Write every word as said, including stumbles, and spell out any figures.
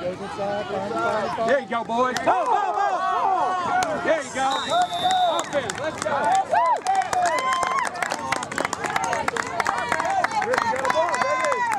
There you go, boys. Go, go, go! There you go. Offense, let's go.